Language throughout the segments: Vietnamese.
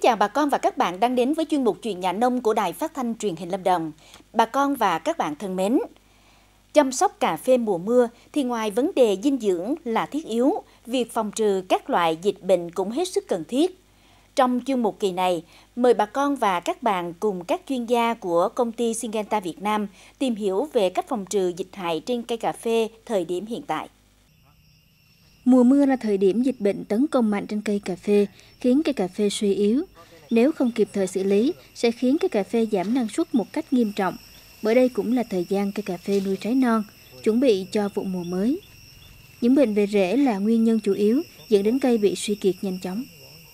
chào bà con và các bạn đang đến với chuyên mục Chuyện nhà nông của Đài Phát thanh Truyền hình Lâm Đồng. Bà con và các bạn thân mến, chăm sóc cà phê mùa mưa thì ngoài vấn đề dinh dưỡng là thiết yếu, việc phòng trừ các loại dịch bệnh cũng hết sức cần thiết. Trong chuyên mục kỳ này, mời bà con và các bạn cùng các chuyên gia của công ty Syngenta Việt Nam tìm hiểu về cách phòng trừ dịch hại trên cây cà phê thời điểm hiện tại. Mùa mưa là thời điểm dịch bệnh tấn công mạnh trên cây cà phê, khiến cây cà phê suy yếu. Nếu không kịp thời xử lý, sẽ khiến cây cà phê giảm năng suất một cách nghiêm trọng. Bởi đây cũng là thời gian cây cà phê nuôi trái non, chuẩn bị cho vụ mùa mới. Những bệnh về rễ là nguyên nhân chủ yếu dẫn đến cây bị suy kiệt nhanh chóng.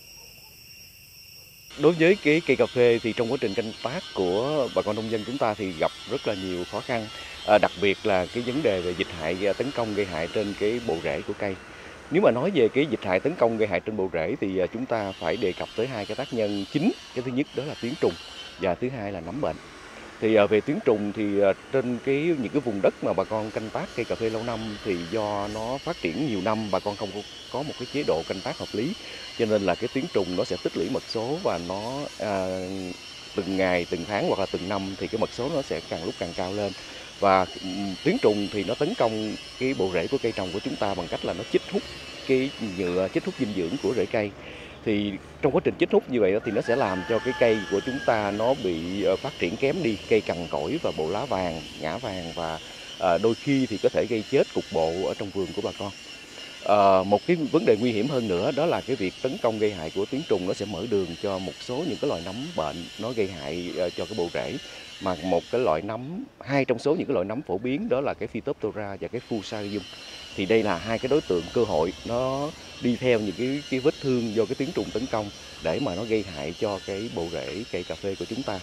Đối với cái cây cà phê thì trong quá trình canh tác của bà con nông dân chúng ta thì gặp rất là nhiều khó khăn, đặc biệt là cái vấn đề về dịch hại tấn công gây hại trên cái bộ rễ của cây. Nếu mà nói về cái dịch hại tấn công gây hại trên bộ rễ thì chúng ta phải đề cập tới hai cái tác nhân chính. Cái thứ nhất đó là tuyến trùng và thứ hai là nấm bệnh. Thì về tuyến trùng thì trên những cái vùng đất mà bà con canh tác cây cà phê lâu năm thì do nó phát triển nhiều năm, bà con không có một cái chế độ canh tác hợp lý, cho nên là cái tuyến trùng nó sẽ tích lũy mật số và nó từng ngày, từng tháng hoặc là từng năm thì cái mật số nó sẽ càng lúc càng cao lên. Và tuyến trùng thì nó tấn công cái bộ rễ của cây trồng của chúng ta bằng cách là nó chích hút cái nhựa, chích hút dinh dưỡng của rễ cây. Thì trong quá trình chích hút như vậy thì nó sẽ làm cho cái cây của chúng ta nó bị phát triển kém đi, cây cằn cỗi và bộ lá vàng, ngã vàng và đôi khi thì có thể gây chết cục bộ ở trong vườn của bà con. Một cái vấn đề nguy hiểm hơn nữa đó là cái việc tấn công gây hại của tuyến trùng nó sẽ mở đường cho một số những cái loại nấm bệnh nó gây hại cho cái bộ rễ. Mà một cái loại nấm, hai trong số những cái loại nấm phổ biến đó là cái Phytophthora và cái Fusarium. Thì đây là hai cái đối tượng cơ hội nó đi theo những cái vết thương do cái tuyến trùng tấn công để mà nó gây hại cho cái bộ rễ cây cà phê của chúng ta.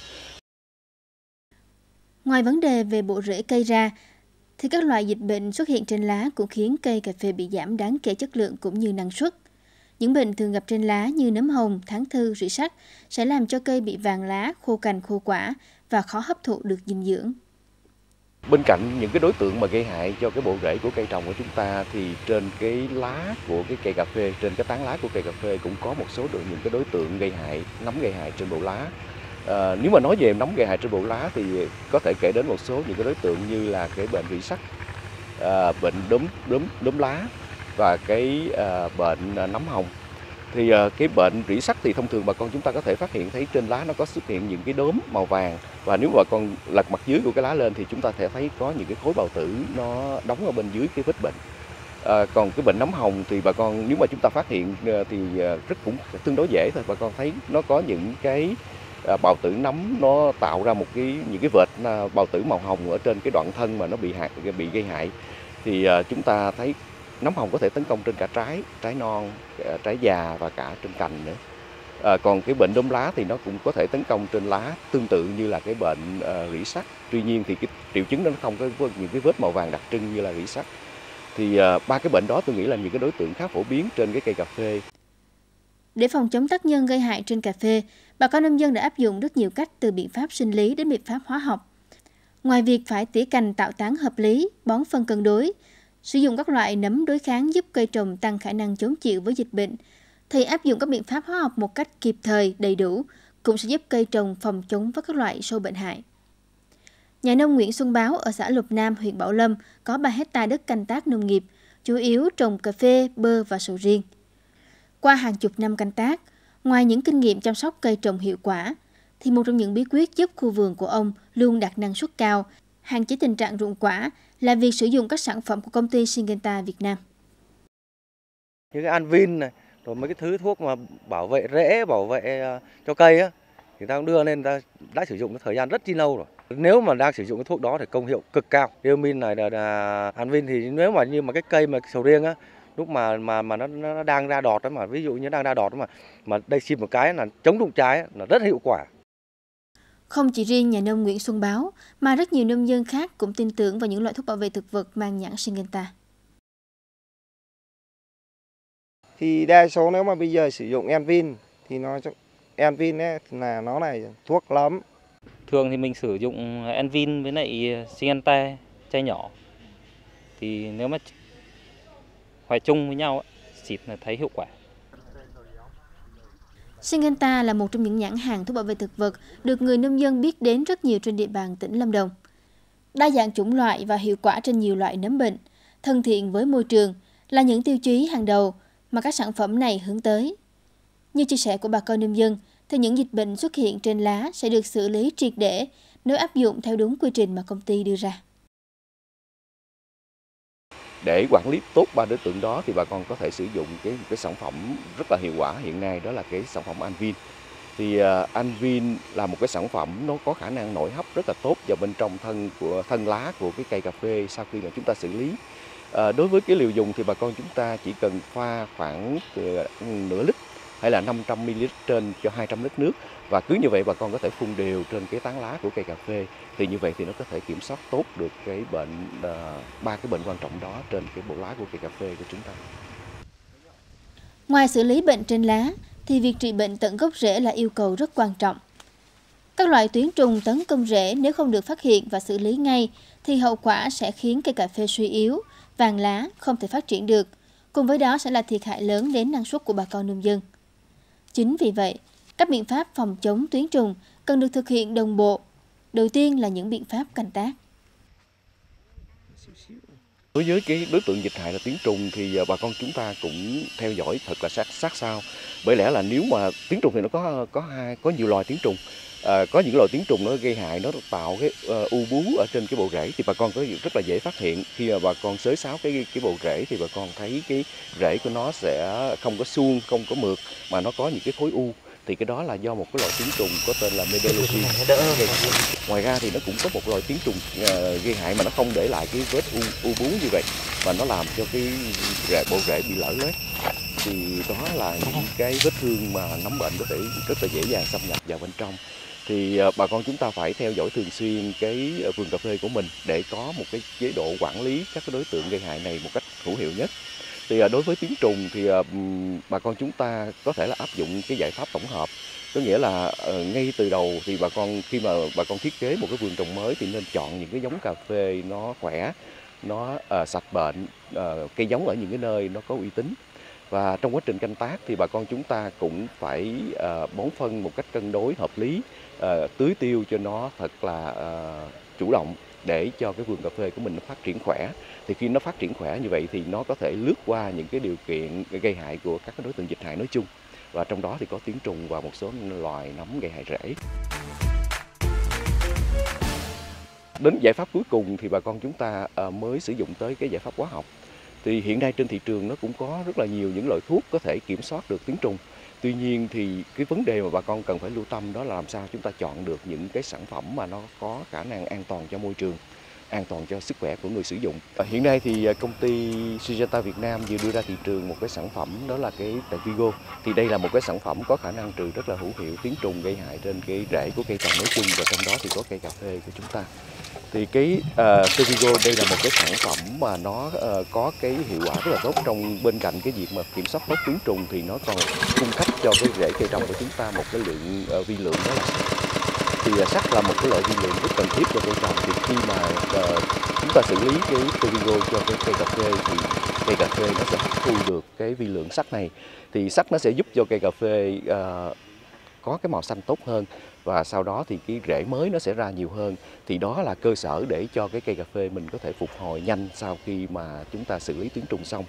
Ngoài vấn đề về bộ rễ cây ra, thì các loại dịch bệnh xuất hiện trên lá cũng khiến cây cà phê bị giảm đáng kể chất lượng cũng như năng suất. Những bệnh thường gặp trên lá như nấm hồng, thán thư, rỉ sắt sẽ làm cho cây bị vàng lá, khô cành, khô quả và khó hấp thụ được dinh dưỡng. Bên cạnh những cái đối tượng mà gây hại cho cái bộ rễ của cây trồng của chúng ta thì trên cái lá của cái cây cà phê, trên cái tán lá của cây cà phê cũng có một số những cái đối tượng gây hại, nấm gây hại trên bộ lá. Nếu mà nói về nấm gây hại trên bộ lá thì có thể kể đến một số những cái đối tượng như là cái bệnh rỉ sắt, bệnh đốm lá và cái bệnh nấm hồng. Thì cái bệnh rỉ sắt thì thông thường bà con chúng ta có thể phát hiện thấy trên lá nó có xuất hiện những cái đốm màu vàng, và nếu bà con lật mặt dưới của cái lá lên thì chúng ta sẽ thấy có những cái khối bào tử nó đóng ở bên dưới cái vết bệnh. Còn cái bệnh nấm hồng thì bà con nếu mà chúng ta phát hiện thì cũng tương đối dễ thôi, bà con thấy nó có những cái bào tử nấm nó tạo ra những cái vệt bào tử màu hồng ở trên cái đoạn thân mà nó bị gây hại. Thì chúng ta thấy nấm hồng có thể tấn công trên cả trái non, trái già và cả trên cành nữa. Còn cái bệnh đốm lá thì nó cũng có thể tấn công trên lá tương tự như là cái bệnh rỉ sắt. Tuy nhiên thì cái triệu chứng đó nó không có những cái vết màu vàng đặc trưng như là rỉ sắt. Thì ba cái bệnh đó tôi nghĩ là những cái đối tượng khá phổ biến trên cái cây cà phê. Để phòng chống tác nhân gây hại trên cà phê, bà con nông dân đã áp dụng rất nhiều cách từ biện pháp sinh lý đến biện pháp hóa học. Ngoài việc phải tỉa cành tạo tán hợp lý, bón phân cân đối, sử dụng các loại nấm đối kháng giúp cây trồng tăng khả năng chống chịu với dịch bệnh, thì áp dụng các biện pháp hóa học một cách kịp thời, đầy đủ cũng sẽ giúp cây trồng phòng chống với các loại sâu bệnh hại. Nhà nông Nguyễn Xuân Báo ở xã Lục Nam, huyện Bảo Lâm có 3 hectare đất canh tác nông nghiệp, chủ yếu trồng cà phê, bơ và sầu riêng. Qua hàng chục năm canh tác, ngoài những kinh nghiệm chăm sóc cây trồng hiệu quả, thì một trong những bí quyết giúp khu vườn của ông luôn đạt năng suất cao, hạn chế tình trạng rụng quả là việc sử dụng các sản phẩm của công ty Syngenta Việt Nam. Những cái Anvin này, rồi mấy cái thứ thuốc mà bảo vệ rễ, bảo vệ cho cây á, thì ta cũng đưa lên, ta đã sử dụng cái thời gian rất chi lâu rồi. Nếu mà đang sử dụng cái thuốc đó thì công hiệu cực cao. Diomin này là Anvin thì nếu mà như mà cái cây mà sầu riêng á, lúc mà nó đang ra đọt đó, mà ví dụ như đang ra đọt đó mà đây xịt một cái là chống rụng trái là rất hiệu quả. Không chỉ riêng nhà nông Nguyễn Xuân Báo mà rất nhiều nông dân khác cũng tin tưởng vào những loại thuốc bảo vệ thực vật mang nhãn Syngenta. Thì đa số nếu mà bây giờ sử dụng Anvin thì Anvin ấy là nó là thuốc lắm. Thường thì mình sử dụng Anvin với lại Syngenta chai nhỏ. Thì nếu mà hòa chung với nhau xịt là thấy hiệu quả. Syngenta là một trong những nhãn hàng thuốc bảo vệ thực vật được người nông dân biết đến rất nhiều trên địa bàn tỉnh Lâm Đồng. Đa dạng chủng loại và hiệu quả trên nhiều loại nấm bệnh, thân thiện với môi trường là những tiêu chí hàng đầu mà các sản phẩm này hướng tới. Như chia sẻ của bà con nông dân, thì những dịch bệnh xuất hiện trên lá sẽ được xử lý triệt để nếu áp dụng theo đúng quy trình mà công ty đưa ra. Để quản lý tốt ba đối tượng đó thì bà con có thể sử dụng cái sản phẩm rất là hiệu quả hiện nay, đó là cái sản phẩm Anvin. Thì Anvin là một cái sản phẩm nó có khả năng nội hấp rất là tốt vào bên trong thân lá của cái cây cà phê sau khi mà chúng ta xử lý. Đối với cái liều dùng thì bà con chúng ta chỉ cần pha khoảng nửa lít hay là 500 ml trên cho 200 lít nước, và cứ như vậy bà con có thể phun đều trên cái tán lá của cây cà phê. Thì như vậy thì nó có thể kiểm soát tốt được cái bệnh, ba cái bệnh quan trọng đó trên cái bộ lá của cây cà phê của chúng ta. Ngoài xử lý bệnh trên lá thì việc trị bệnh tận gốc rễ là yêu cầu rất quan trọng. Các loại tuyến trùng tấn công rễ nếu không được phát hiện và xử lý ngay thì hậu quả sẽ khiến cây cà phê suy yếu, vàng lá, không thể phát triển được. Cùng với đó sẽ là thiệt hại lớn đến năng suất của bà con nông dân. Chính vì vậy, các biện pháp phòng chống tuyến trùng cần được thực hiện đồng bộ. Đầu tiên là những biện pháp canh tác. Đối với cái đối tượng dịch hại là tuyến trùng thì bà con chúng ta cũng theo dõi thật là sát sao. Bởi lẽ là nếu mà tuyến trùng thì nó có nhiều loài tuyến trùng. Có những loài tuyến trùng nó gây hại, nó tạo cái u bú ở trên cái bộ rễ thì bà con có rất là dễ phát hiện. Khi mà bà con xới xáo cái bộ rễ thì bà con thấy cái rễ của nó sẽ không có suông, không có mượt mà nó có những cái khối u. Thì cái đó là do một cái loại tuyến trùng có tên là Medelosin. Ngoài ra thì nó cũng có một loại tuyến trùng gây hại mà nó không để lại cái vết u bú như vậy, mà nó làm cho cái bộ rễ bị lở loét. Thì đó là những cái vết thương mà nấm bệnh có thể rất là dễ dàng xâm nhập vào bên trong. Thì bà con chúng ta phải theo dõi thường xuyên cái vườn cà phê của mình để có một cái chế độ quản lý các cái đối tượng gây hại này một cách hữu hiệu nhất. Thì đối với tuyến trùng thì bà con chúng ta có thể là áp dụng cái giải pháp tổng hợp. Có nghĩa là ngay từ đầu thì khi mà bà con thiết kế một cái vườn trồng mới thì nên chọn những cái giống cà phê nó khỏe, nó sạch bệnh, cây giống ở những cái nơi nó có uy tín. Và trong quá trình canh tác thì bà con chúng ta cũng phải bón phân một cách cân đối hợp lý, tưới tiêu cho nó thật là chủ động để cho cái vườn cà phê của mình nó phát triển khỏe. Thì khi nó phát triển khỏe như vậy thì nó có thể lướt qua những cái điều kiện gây hại của các cái đối tượng dịch hại nói chung. Và trong đó thì có tuyến trùng và một số loài nấm gây hại rễ. Đến giải pháp cuối cùng thì bà con chúng ta mới sử dụng tới cái giải pháp hóa học. Thì hiện nay trên thị trường nó cũng có rất là nhiều những loại thuốc có thể kiểm soát được tuyến trùng. Tuy nhiên thì cái vấn đề mà bà con cần phải lưu tâm đó là làm sao chúng ta chọn được những cái sản phẩm mà nó có khả năng an toàn cho môi trường, an toàn cho sức khỏe của người sử dụng. Hiện nay thì công ty Syngenta Việt Nam vừa đưa ra thị trường một cái sản phẩm đó là cái Tevigo. Thì đây là một cái sản phẩm có khả năng trừ rất là hữu hiệu tuyến trùng gây hại trên cái rễ của cây trồng nói chung, và trong đó thì có cây cà phê của chúng ta. Thì cái Tevigo đây là một cái sản phẩm mà nó có cái hiệu quả rất là tốt trong bên cạnh cái việc mà kiểm soát tốt tuyến trùng thì nó còn cung cấp cho cái rễ cây trồng của chúng ta một cái lượng vi lượng đó là sắt. Thì sắt là một cái loại vi lượng rất cần thiết cho cây trồng. Thì khi mà chúng ta xử lý cái Tevigo cho cái cây cà phê thì cây cà phê nó sẽ hấp thu được cái vi lượng sắt này. Thì sắt nó sẽ giúp cho cây cà phê có cái màu xanh tốt hơn, và sau đó thì cái rễ mới nó sẽ ra nhiều hơn. Thì đó là cơ sở để cho cái cây cà phê mình có thể phục hồi nhanh sau khi mà chúng ta xử lý tuyến trùng xong.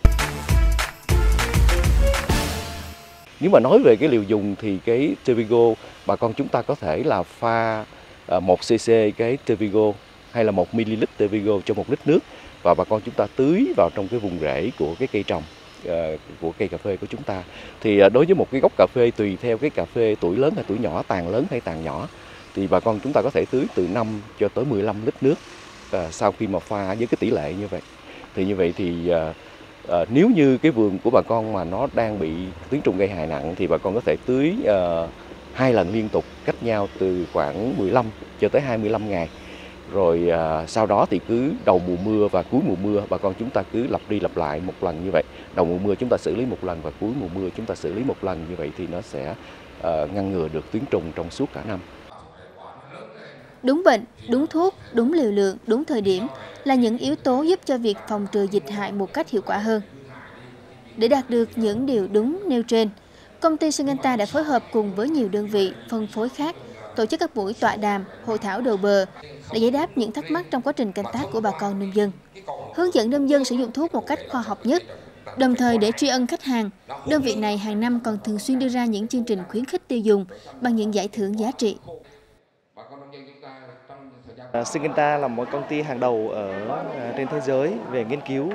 Nếu mà nói về cái liều dùng thì cái Tevigo bà con chúng ta có thể là pha 1cc cái Tevigo hay là 1 ml Tevigo cho 1 lít nước, và bà con chúng ta tưới vào trong cái vùng rễ của cái cây trồng của cây cà phê của chúng ta. Thì đối với một cái gốc cà phê tùy theo cái cà phê tuổi lớn hay tuổi nhỏ, tàn lớn hay tàn nhỏ, thì bà con chúng ta có thể tưới từ 5 cho tới 15 lít nước sau khi mà pha với cái tỷ lệ như vậy. Thì như vậy thì nếu như cái vườn của bà con mà nó đang bị tuyến trùng gây hại nặng thì bà con có thể tưới 2 lần liên tục cách nhau từ khoảng 15 cho tới 25 ngày. Rồi sau đó thì cứ đầu mùa mưa và cuối mùa mưa bà con chúng ta cứ lặp đi lặp lại một lần như vậy. Đầu mùa mưa chúng ta xử lý một lần và cuối mùa mưa chúng ta xử lý một lần, như vậy thì nó sẽ ngăn ngừa được tuyến trùng trong suốt cả năm. Đúng bệnh, đúng thuốc, đúng liều lượng, đúng thời điểm là những yếu tố giúp cho việc phòng trừ dịch hại một cách hiệu quả hơn. Để đạt được những điều đúng nêu trên, Công ty Syngenta đã phối hợp cùng với nhiều đơn vị phân phối khác tổ chức các buổi tọa đàm, hội thảo đầu bờ để giải đáp những thắc mắc trong quá trình canh tác của bà con nông dân, hướng dẫn nông dân sử dụng thuốc một cách khoa học nhất. Đồng thời để tri ân khách hàng, đơn vị này hàng năm còn thường xuyên đưa ra những chương trình khuyến khích tiêu dùng bằng những giải thưởng giá trị. Syngenta là một công ty hàng đầu trên thế giới về nghiên cứu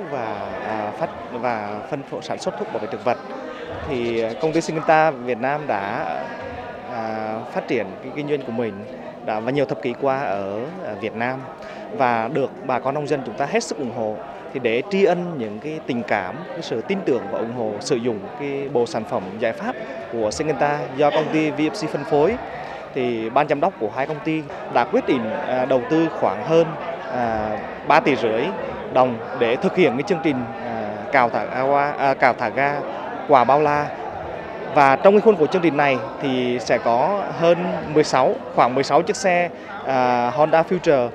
và phân phối sản xuất thuốc bảo vệ thực vật. Thì công ty Syngenta Việt Nam đã phát triển cái kinh doanh của mình và nhiều thập kỷ qua ở Việt Nam và được bà con nông dân chúng ta hết sức ủng hộ. Thì để tri ân những cái tình cảm, cái sự tin tưởng và ủng hộ sử dụng cái bộ sản phẩm giải pháp của Syngenta do công ty VFC phân phối, thì ban giám đốc của hai công ty đã quyết định đầu tư khoảng hơn 3,5 tỷ đồng để thực hiện cái chương trình cào thả ga quả bao la. Và trong cái khuôn khổ chương trình này thì sẽ có khoảng 16 chiếc xe Honda Future,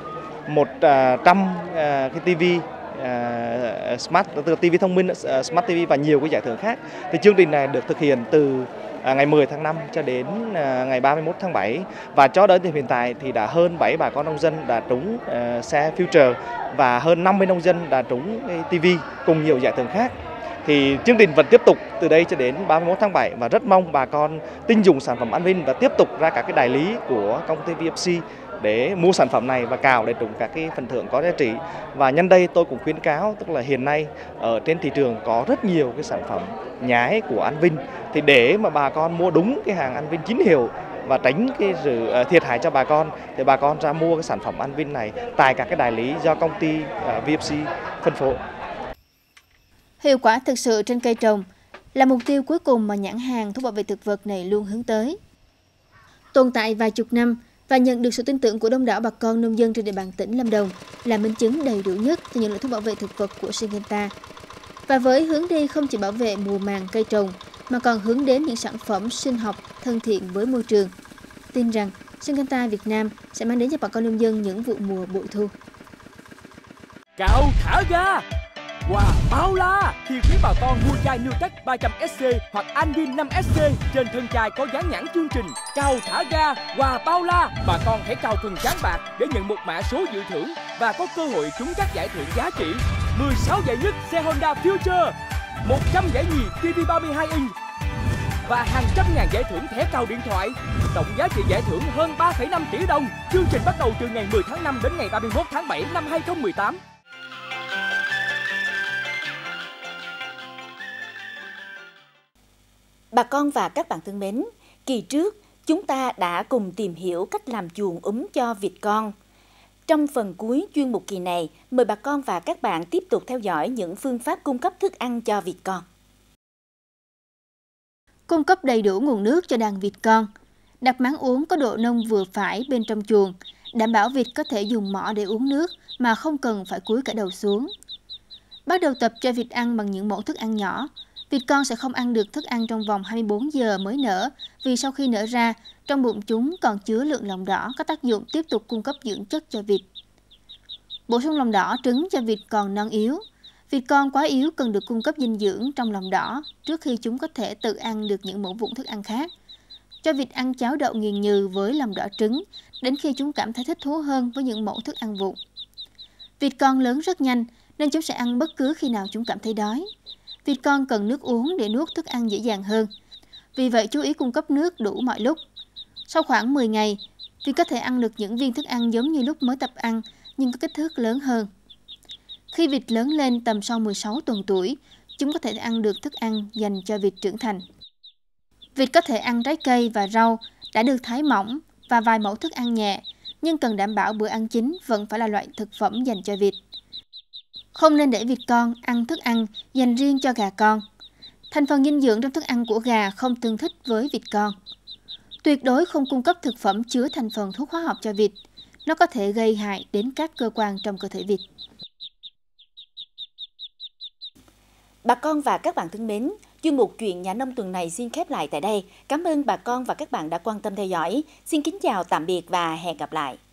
100 cái TV Smart TV thông minh, Smart TV và nhiều cái giải thưởng khác. Thì chương trình này được thực hiện từ ngày 10 tháng 5 cho đến ngày 31 tháng 7 và cho đến hiện tại thì đã hơn 7 bà con nông dân đã trúng xe Future và hơn 50 nông dân đã trúng TV cùng nhiều giải thưởng khác. Thì chương trình vẫn tiếp tục từ đây cho đến 31 tháng 7 và rất mong bà con tin dùng sản phẩm Anvin và tiếp tục ra các cái đại lý của công ty VFC để mua sản phẩm này và cào để trúng các cái phần thưởng có giá trị. Và nhân đây tôi cũng khuyến cáo, tức là hiện nay ở trên thị trường có rất nhiều cái sản phẩm nhái của Anvin, thì để mà bà con mua đúng cái hàng Anvin chính hiệu và tránh cái sự thiệt hại cho bà con thì bà con ra mua cái sản phẩm Anvin này tại các cái đại lý do công ty VFC phân phối. Hiệu quả thực sự trên cây trồng là mục tiêu cuối cùng mà nhãn hàng thuốc bảo vệ thực vật này luôn hướng tới. Tồn tại vài chục năm và nhận được sự tin tưởng của đông đảo bà con nông dân trên địa bàn tỉnh Lâm Đồng là minh chứng đầy đủ nhất cho những loại thuốc bảo vệ thực vật của Syngenta. Và với hướng đi không chỉ bảo vệ mùa màng cây trồng mà còn hướng đến những sản phẩm sinh học thân thiện với môi trường, tin rằng Syngenta Việt Nam sẽ mang đến cho bà con nông dân những vụ mùa bội thu. Cào thả ga Wow, bao la! Khi quý bà con mua chai Nutec 300SC hoặc Anvin 5SC, trên thân chai có dán nhãn chương trình cào thả ga, quà bao la. Bà con hãy cào phần trán bạc để nhận một mã số dự thưởng và có cơ hội trúng các giải thưởng giá trị: 16 giải nhất xe Honda Future, 100 giải nhì TV 32 inch và hàng trăm ngàn giải thưởng thẻ cào điện thoại. Tổng giá trị giải thưởng hơn 3,5 tỷ đồng. Chương trình bắt đầu từ ngày 10 tháng 5 đến ngày 31 tháng 7 năm 2018. Bà con và các bạn thân mến, kỳ trước chúng ta đã cùng tìm hiểu cách làm chuồng cho vịt con. Trong phần cuối chuyên mục kỳ này, mời bà con và các bạn tiếp tục theo dõi những phương pháp cung cấp thức ăn cho vịt con. Cung cấp đầy đủ nguồn nước cho đàn vịt con. Đặt máng uống có độ nông vừa phải bên trong chuồng, đảm bảo vịt có thể dùng mỏ để uống nước mà không cần phải cúi cả đầu xuống. Bắt đầu tập cho vịt ăn bằng những mẫu thức ăn nhỏ. Vịt con sẽ không ăn được thức ăn trong vòng 24 giờ mới nở, vì sau khi nở ra, trong bụng chúng còn chứa lượng lòng đỏ có tác dụng tiếp tục cung cấp dưỡng chất cho vịt. Bổ sung lòng đỏ trứng cho vịt còn non yếu. Vịt con quá yếu cần được cung cấp dinh dưỡng trong lòng đỏ trước khi chúng có thể tự ăn được những mẫu vụn thức ăn khác. Cho vịt ăn cháo đậu nghiền nhừ với lòng đỏ trứng đến khi chúng cảm thấy thích thú hơn với những mẫu thức ăn vụn. Vịt con lớn rất nhanh nên chúng sẽ ăn bất cứ khi nào chúng cảm thấy đói. Vịt con cần nước uống để nuốt thức ăn dễ dàng hơn. Vì vậy chú ý cung cấp nước đủ mọi lúc. Sau khoảng 10 ngày, vịt có thể ăn được những viên thức ăn giống như lúc mới tập ăn nhưng có kích thước lớn hơn. Khi vịt lớn lên tầm sau 16 tuần tuổi, chúng có thể ăn được thức ăn dành cho vịt trưởng thành. Vịt có thể ăn trái cây và rau đã được thái mỏng và vài mẫu thức ăn nhẹ, nhưng cần đảm bảo bữa ăn chính vẫn phải là loại thực phẩm dành cho vịt. Không nên để vịt con ăn thức ăn dành riêng cho gà con. Thành phần dinh dưỡng trong thức ăn của gà không tương thích với vịt con. Tuyệt đối không cung cấp thực phẩm chứa thành phần thuốc hóa học cho vịt. Nó có thể gây hại đến các cơ quan trong cơ thể vịt. Bà con và các bạn thân mến, chuyên mục Chuyện Nhà Nông tuần này xin khép lại tại đây. Cảm ơn bà con và các bạn đã quan tâm theo dõi. Xin kính chào tạm biệt và hẹn gặp lại.